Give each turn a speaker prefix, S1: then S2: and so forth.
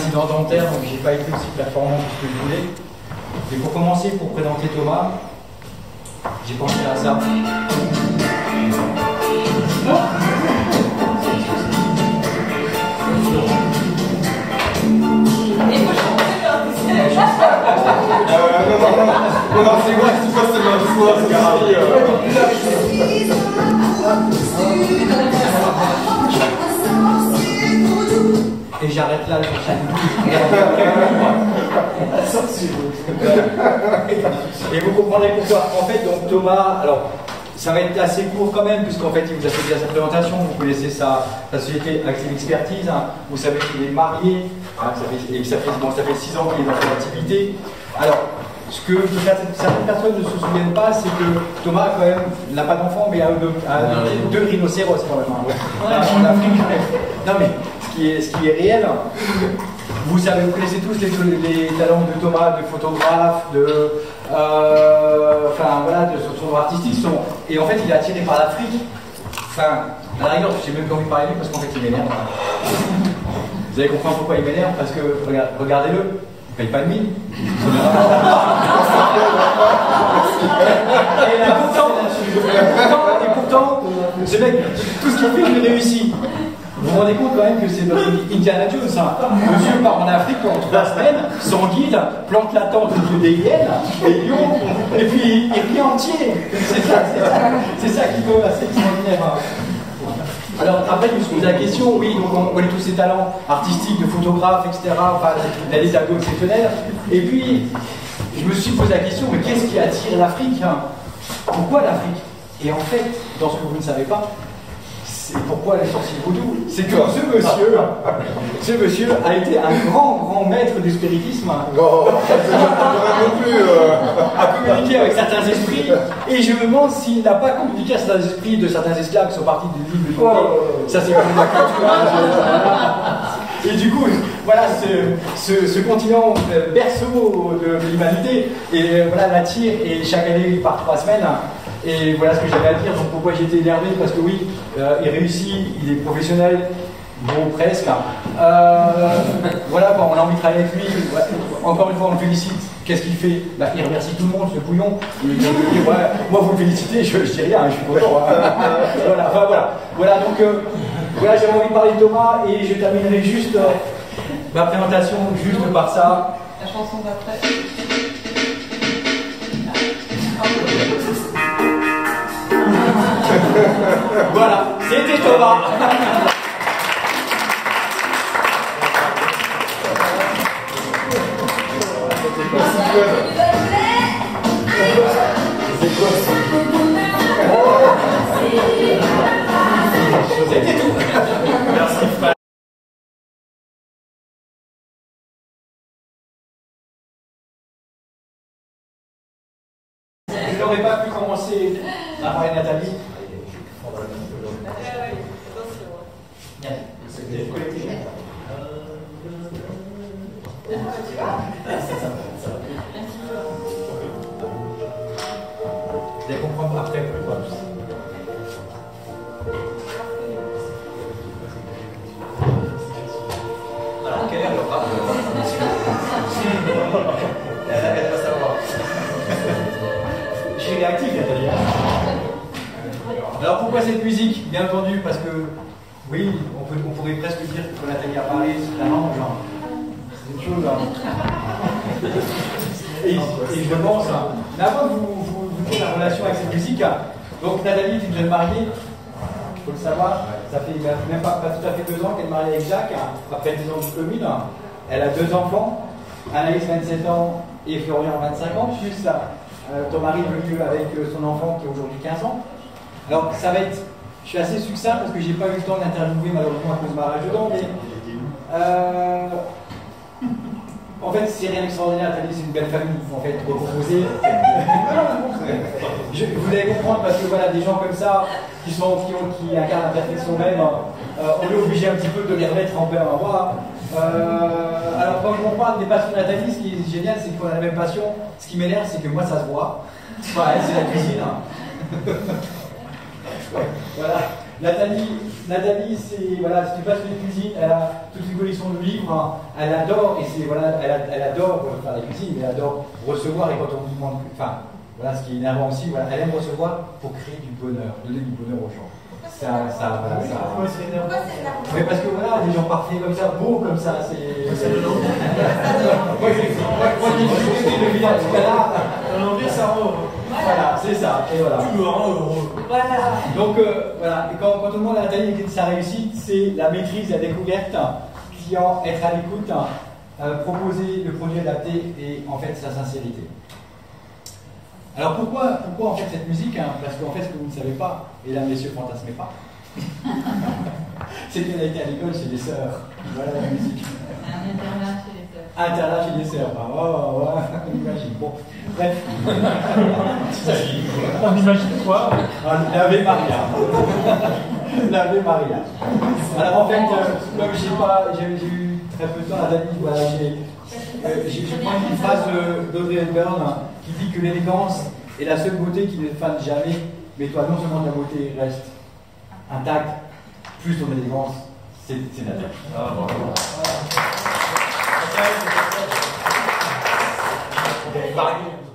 S1: incident dentaire, donc j'ai pas été aussi performant que je voulais. Et pour commencer, pour présenter Thomas, j'ai pensé à ça.
S2: Non, c'est moi qui passe ma foi, c'est grave.
S1: Et j'arrête là le Et vous comprendrez pourquoi. En fait, donc Thomas, alors ça va être assez court quand même, puisqu'en fait il vous a fait déjà sa présentation, vous connaissez sa société Active Expertise, hein. Vous savez qu'il est marié, hein, ça fait 6 ans qu'il est dans son activité. Alors, ce que certaines personnes ne se souviennent pas, c'est que Thomas quand même n'a pas d'enfant, mais a deux rhinocéros quand même. Hein. En Afrique. Non mais ce qui est réel. Vous savez, vous connaissez tous les talents de Thomas, de photographe, enfin voilà, de son artistique. Et en fait, il est attiré par l'Afrique. Enfin, à la rigueur, j'ai même pas envie de parler de lui parce qu'en fait, il m'énerve. Vous allez comprendre pourquoi il m'énerve, parce que, regardez-le, il paye pas de mine. Et pourtant, ce mec, tout ce qu'il fait, il réussit. Vous vous rendez compte quand même que c'est notre Indiana Jones, hein. Monsieur part en Afrique pendant 3 semaines, sans guide, plante la tente au milieu des hyènes, et puis il revient entier. C'est ça qui peut assez extraordinaire. Hein. Alors après, je me suis posé la question, oui, donc on connaît tous ses talents artistiques, de photographe, etc. Enfin, il a des tableaux exceptionnels. Et puis, je me suis posé la question, mais qu'est-ce qui attire l'Afrique, hein? Pourquoi l'Afrique? Et en fait, dans ce que vous ne savez pas, et pourquoi les sorciers vaudou? C'est que ce monsieur a été un grand maître du spiritisme.
S2: Non, non plus.
S1: A communiqué avec certains esprits, et je me demande s'il n'a pas communiqué à certains esprits de certains esclaves qui sont partis de l'île de l'Union. Ça, c'est comme la culture. Et du coup, voilà, ce continent berceau de l'humanité, et voilà, l'attire, et chaque année, il part 3 semaines. Et voilà ce que j'avais à dire. Donc pourquoi j'étais énervé? Parce que oui, il réussit, il est professionnel, bon presque. Voilà, on a envie de travailler avec lui. Ouais. Encore une fois, on le félicite. Qu'est-ce qu'il fait? Il remercie tout le monde, ce bouillon. Il dit, ouais, moi vous me félicitez, je dis rien, je suis content. Voilà, enfin, voilà, donc voilà, j'avais envie de parler de Thomas, et je terminerai juste ma présentation juste par ça.
S3: La chanson d'après.
S1: Voilà, c'était Thomas.
S2: C'est quoi ça?
S1: C'était tout. Merci frère. Je n'aurais pas pu commencer à parler de Nathalie. C'était collectif. Vous allez comprendre après pourquoi. Alors, quelle heure le rap? Elle va savoir. Je suis réactif, Nathalie. Alors pourquoi cette musique? Bien entendu, parce que oui, on pourrait presque dire que Nathalie a parlé, c'est un ange. C'est une chose. Et je pense, mais avant de vous dire la relation avec cette musique, donc Nathalie est une jeune mariée, il faut le savoir, ça fait même pas tout à fait 2 ans qu'elle est mariée avec Jacques, après 10 ans de commune. Elle a 2 enfants, Anaïs 27 ans et Florian 25 ans, plus ton mari venu avec son enfant qui a aujourd'hui 15 ans. Alors ça va être, je suis assez succinct parce que j'ai pas eu le temps d'interviewer malheureusement à cause de ma rage dedans, mais en fait c'est rien d'extraordinaire, c'est une belle famille en fait recomposée. Vous allez comprendre parce que voilà, des gens comme ça qui incarnent la perfection même, on est obligé un petit peu de les remettre en paix en roi. Alors quand on parle des passions de Nathalie, ce qui est génial c'est qu'on a la même passion. Ce qui m'énerve c'est que moi ça se voit. Enfin, elle c'est la cuisine. Voilà. Nathalie, c'est voilà, c'est une passionnée de cuisine. Elle a toute une collection de livres. Hein. Elle adore et c'est voilà, elle adore faire la cuisine, mais elle adore recevoir. Et quand on lui demande, enfin, voilà, ce qui est énervant aussi, voilà, elle aime recevoir pour créer du bonheur, donner du bonheur aux gens. Voilà,
S3: Pourquoi c'est énervant?
S1: mais parce que voilà, des gens parfaits comme ça, beaux comme ça, c'est. Moi, qui suis le vilain tout à l'heure.
S3: En anglais, ça rend.
S1: Voilà, c'est ça, et voilà.
S3: Tu me rends heureux.
S1: Voilà. Donc, voilà, et quand tout le monde a Nathalie dit que sa réussite, c'est la maîtrise, la découverte, client, être à l'écoute, proposer le produit adapté et en fait sa sincérité. Alors pourquoi en fait cette musique Parce qu'en fait, ce que vous ne savez pas, mesdames, messieurs, fantasmez pas, c'est qu'elle a été à l'école chez les sœurs. Voilà la musique.
S4: Un internat chez les sœurs.
S1: Internat chez les sœurs. Oh, ouais, on imagine. Bon, bref.
S5: On imagine quoi?
S1: L'Ave Maria. L'Ave Maria. Alors en fait, comme j'ai eu très peu de temps à Dani, voilà, j'ai pris une phrase d'Audrey Hepburn qui dit que l'élégance est la seule beauté qui ne fane jamais, mais toi non seulement ta beauté reste intacte, plus ton élégance, c'est Nathalie.
S2: Ah, bravo.
S1: Voilà.